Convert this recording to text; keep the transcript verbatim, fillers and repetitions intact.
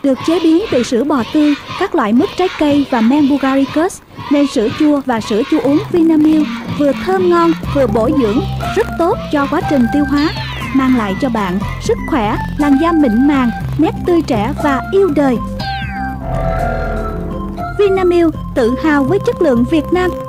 được chế biến từ sữa bò tươi, các loại mứt trái cây và men Bulgaricus, nên sữa chua và sữa chua uống Vinamilk vừa thơm ngon vừa bổ dưỡng, rất tốt cho quá trình tiêu hóa, mang lại cho bạn sức khỏe, làn da mịn màng, nét tươi trẻ và yêu đời. Vinamilk tự hào với chất lượng Việt Nam.